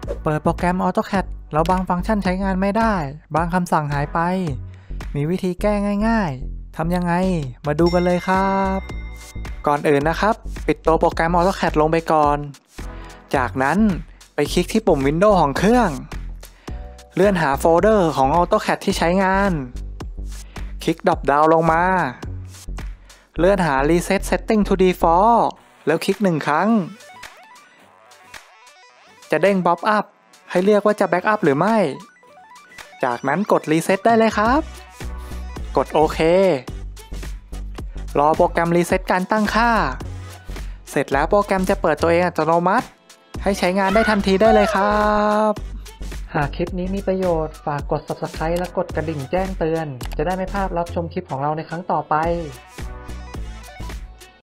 เปิดโปรแกรม AutoCAD แล้วบางฟังก์ชันใช้งานไม่ได้บางคำสั่งหายไปมีวิธีแก้ง่ายๆทำยังไงมาดูกันเลยครับก่อนอื่นนะครับปิดตัวโปรแกรม AutoCAD ลงไปก่อนจากนั้นไปคลิกที่ปุ่ม Windows ของเครื่องเลื่อนหาโฟลเดอร์ของ AutoCAD ที่ใช้งานคลิกดรอปดาวน์ลงมาเลื่อนหา Reset Setting to Default แล้วคลิก1ครั้งจะเด้งป๊อปอัพให้เลือกว่าจะแบ็กอัพหรือไม่จากนั้นกด Reset ได้เลยครับกดโอเครอโปรแกรมรีเซ็ตการตั้งค่าเสร็จแล้วโปรแกรมจะเปิดตัวเองอัตโนมัติให้ใช้งานได้ทันทีได้เลยครับหากคลิปนี้มีประโยชน์ฝากกด Subscribe และกดกระดิ่งแจ้งเตือนจะได้ไม่พลาดรับชมคลิปของเราในครั้งต่อไป